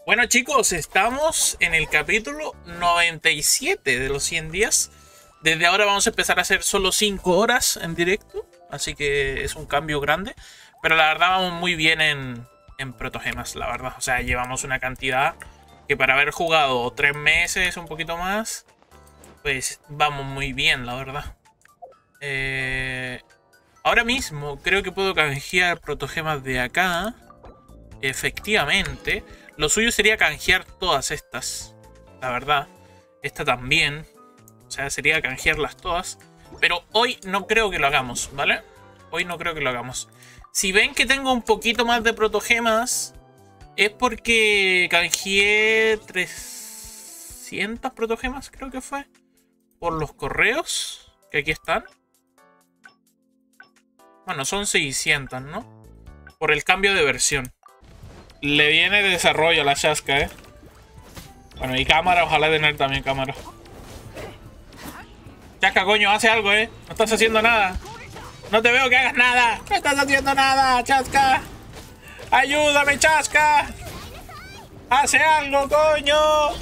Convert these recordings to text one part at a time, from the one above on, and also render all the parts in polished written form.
Bueno chicos, estamos en el capítulo 97 de los 100 días. Desde ahora vamos a empezar a hacer solo 5 horas en directo. Así que es un cambio grande. Pero la verdad vamos muy bien en protogemas, la verdad. O sea, llevamos una cantidad que para haber jugado 3 meses, un poquito más, pues vamos muy bien, la verdad. Ahora mismo creo que puedo canjear protogemas de acá. Efectivamente. Lo suyo sería canjear todas estas. La verdad. Esta también. O sea, sería canjearlas todas. Pero hoy no creo que lo hagamos, ¿vale? Hoy no creo que lo hagamos. Si ven que tengo un poquito más de protogemas, es porque canjeé 300 protogemas, creo que fue. Por los correos, que aquí están. Bueno, son 600, ¿no? Por el cambio de versión. Le viene de desarrollo a la chasca, ¿eh? Bueno, y cámara, ojalá tener también cámara. Chasca, coño, hace algo, ¿eh? No estás haciendo nada. No te veo que hagas nada. No estás haciendo nada, Chasca. Ayúdame, Chasca. Hace algo, coño.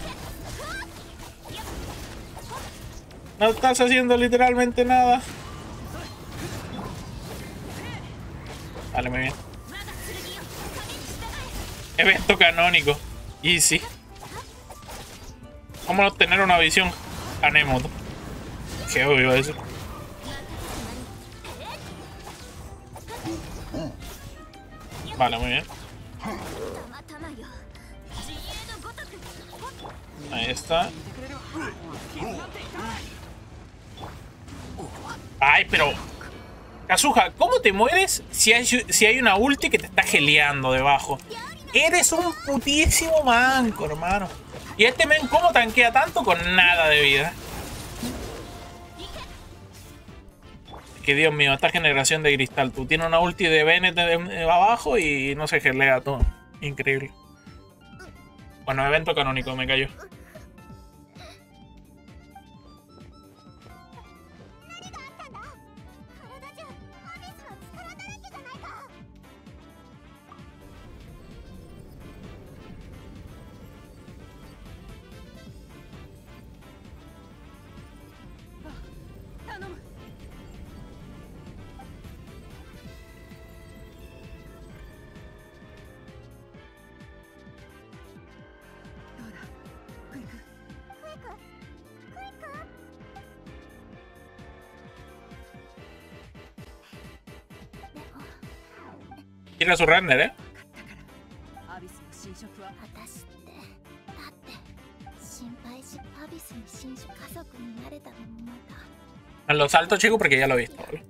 No estás haciendo literalmente nada. Vale, muy bien. Evento canónico. Easy. Vamos a obtener una visión Anemoto. Qué obvio eso. Vale, muy bien. Ahí está. Ay, pero... Kazuha, ¿cómo te mueres si hay una ulti que te está geleando debajo? Eres un putísimo manco, hermano. Y este men, ¿cómo tanquea tanto con nada de vida? Que Dios mío, esta generación de cristal. Tú tienes una ulti de Bennett abajo y no se gelea todo. Increíble. Bueno, evento canónico, me cayó. Tira su render, ¿eh? En los saltos, chicos, porque ya lo he visto, ¿vale?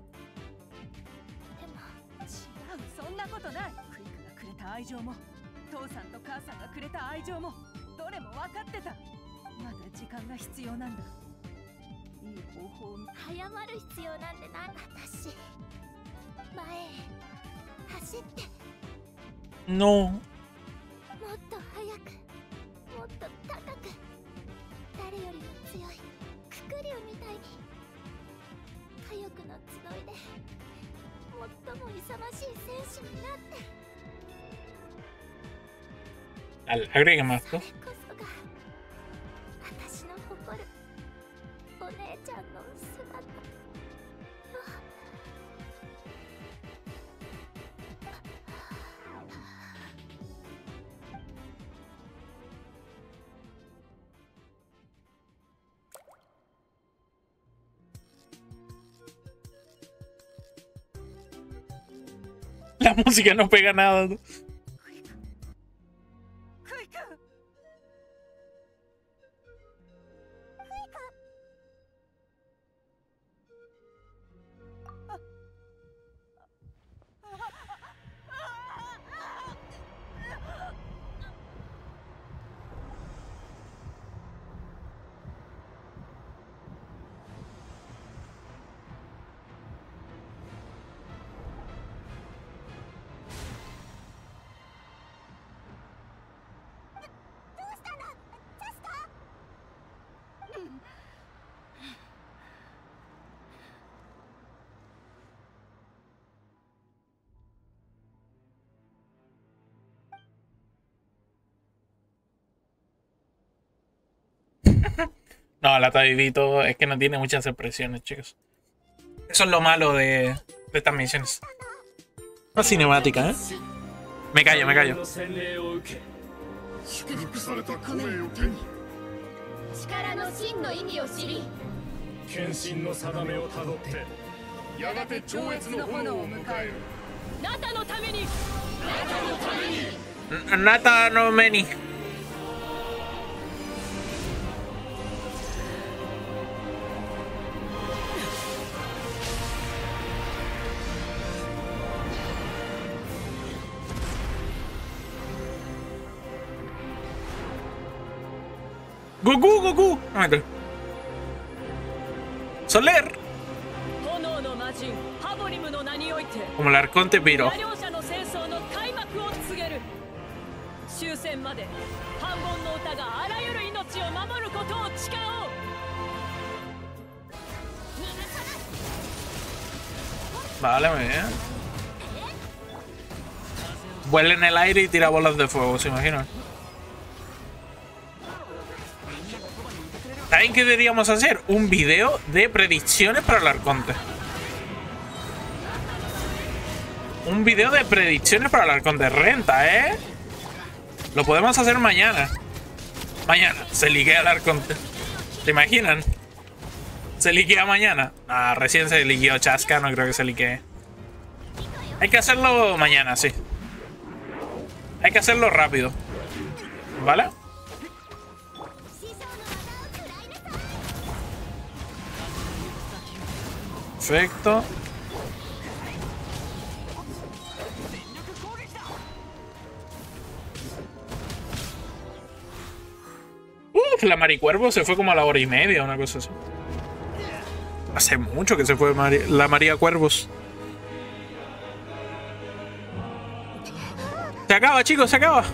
No. Agrégueme esto. La música no pega nada, ¿no? No, la Taibito es que no tiene muchas expresiones, chicos. Eso es lo malo de estas misiones. Una cinemática, ¿eh? Me callo, me callo. 祝福された声を手に力の真の意味を知り献身の定めをたどってやがて超越の炎を迎えるナタのためにナタの目にGoku, Goku. Soler. Como el Arconte Piro. Vale, muy bien. Vuela en el aire y tira bolas de fuego, ¿se imaginan? ¿Saben qué deberíamos hacer? Un video de predicciones para el Arconte. Un video de predicciones para el Arconte. Renta, ¿eh? Lo podemos hacer mañana. Mañana se liquea el Arconte. ¿Te imaginan? ¿Se liquea mañana? Ah, recién se liqueó Chasca, no creo que se liquee. Hay que hacerlo mañana, sí. Hay que hacerlo rápido. ¿Vale? Perfecto. La Maricuervo se fue como a la 1:30, una cosa así. Hace mucho que se fue la María Cuervos. Se acaba, chicos, se acaba.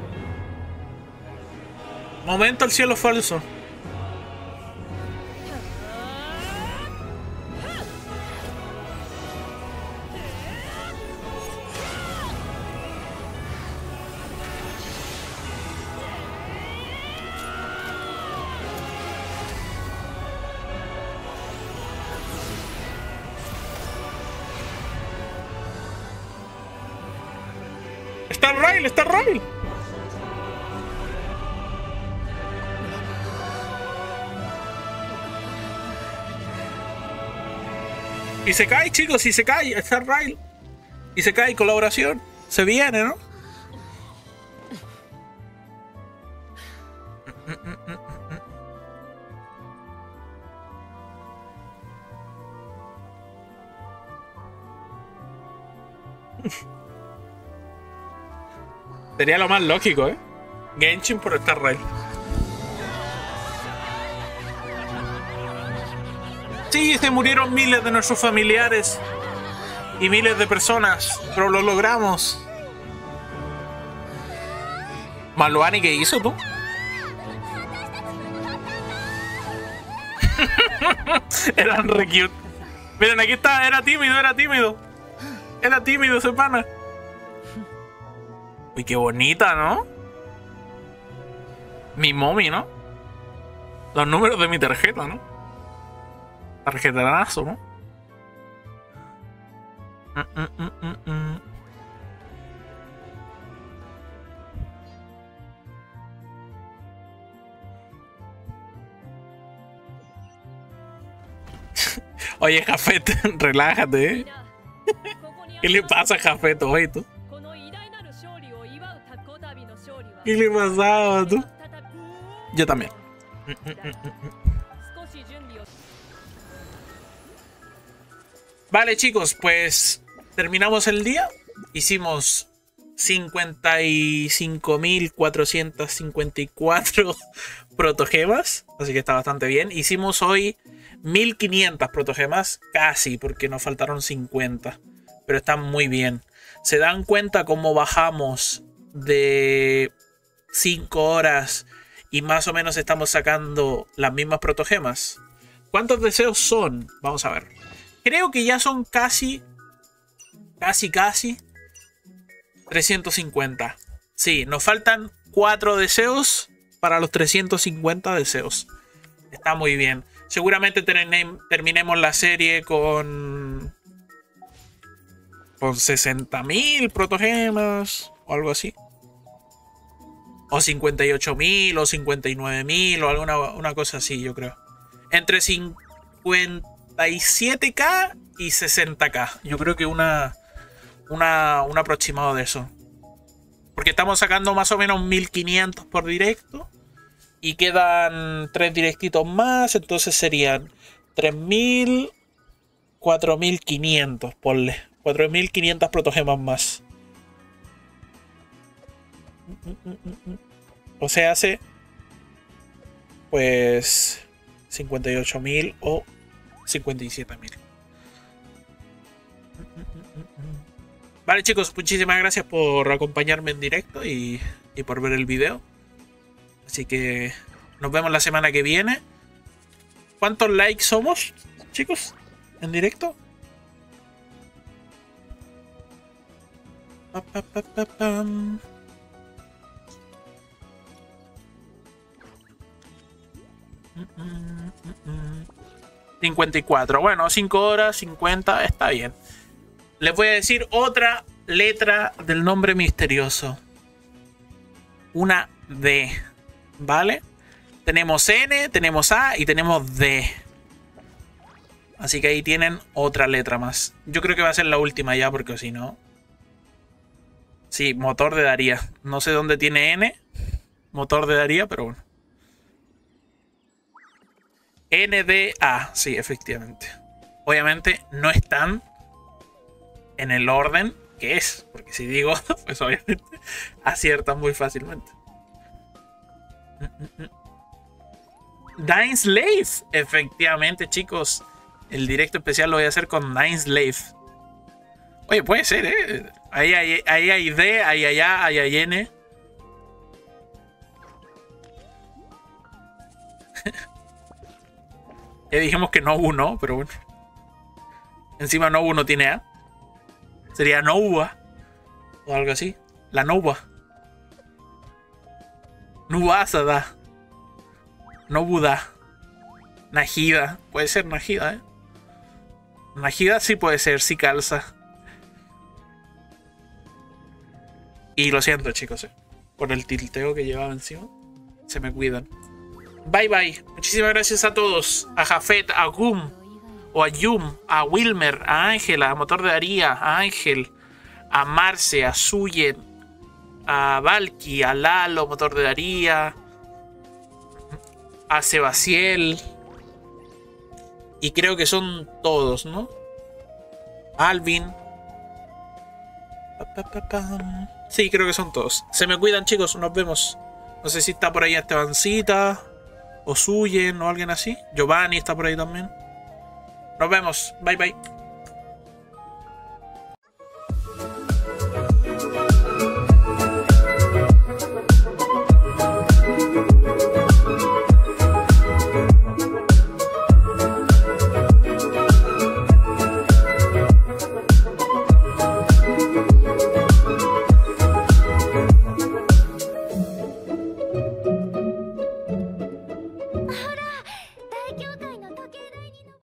Momento el cielo falso. ¡Está Rail! ¡Está Rail! Y se cae, chicos, y se cae. Está Rail. Y se cae, colaboración. Se viene, ¿no? Sería lo más lógico, ¿eh? Genshin por Star Rail. Sí, se murieron miles de nuestros familiares y miles de personas, pero lo logramos. Maluani, ¿qué hizo tú? Eran re cute. Miren, aquí está, era tímido, era tímido. Era tímido ese pana. Uy, qué bonita, ¿no? Mi mommy, ¿no? Los números de mi tarjeta, ¿no? Tarjetarazo, ¿no? Oye, Jafet, relájate, ¿eh? ¿Qué le pasa a Jafet hoy, tú? ¿Qué le pasaba, tú? Yo también. Vale, chicos, pues terminamos el día. Hicimos 55.454 protogemas, así que está bastante bien. Hicimos hoy 1500 protogemas, casi, porque nos faltaron 50, pero están muy bien. ¿Se dan cuenta cómo bajamos de 5 horas y más o menos estamos sacando las mismas protogemas? ¿Cuántos deseos son? Vamos a ver. Creo que ya son casi 350. Sí, nos faltan 4 deseos para los 350 deseos. Está muy bien. Seguramente terminemos la serie con 60.000 protogemas o algo así. O 58.000 o 59.000 o alguna una cosa así, yo creo. Entre 57k y 60k. Yo creo que un aproximado de eso. Porque estamos sacando más o menos 1.500 por directo. Y quedan 3 directitos más. Entonces serían 3.000, 4.500, ponle. 4.500 protogemas más. O sea, hace pues 58.000 o 57.000. Vale, chicos, muchísimas gracias por acompañarme en directo y por ver el video. Así que nos vemos la semana que viene. ¿Cuántos likes somos, chicos, en directo? 54. Bueno, 5 horas, 50, está bien. Les voy a decir otra letra del nombre misterioso. Una D. ¿Vale? Tenemos N, tenemos A y tenemos D. Así que ahí tienen otra letra más. Yo creo que va a ser la última ya, porque si no... Sí, motor de Daría. No sé dónde tiene N. Motor de Daría, pero bueno. NDA, sí, efectivamente. Obviamente no están en el orden que es, porque si digo, pues obviamente aciertan muy fácilmente. Nine Slave, efectivamente, chicos. El directo especial lo voy a hacer con Nine Slave. Oye, puede ser, ¿eh? Ahí hay D, ahí hay A, ahí hay N. Ya dijimos que no uno, pero bueno. Encima no uno tiene A. Sería Nova. O algo así. La Nova. Nubasada. Nobuda. Najida. Puede ser Najida, ¿eh? Najida sí puede ser, sí calza. Y lo siento, chicos, por el tilteo que llevaba encima. Se me cuidan. Bye bye. Muchísimas gracias a todos. A Jafet, a Gum, o a Yum, a Wilmer, a Ángela, a Motor de Daría, a Ángel, a Marce, a Suyen, a Valky, a Lalo, Motor de Daría, a Sebastiel. Y creo que son todos, ¿no? Alvin. Sí, creo que son todos. Se me cuidan, chicos. Nos vemos. No sé si está por ahí Estebancita o Suyen o alguien así. Giovanni está por ahí también. Nos vemos. Bye bye.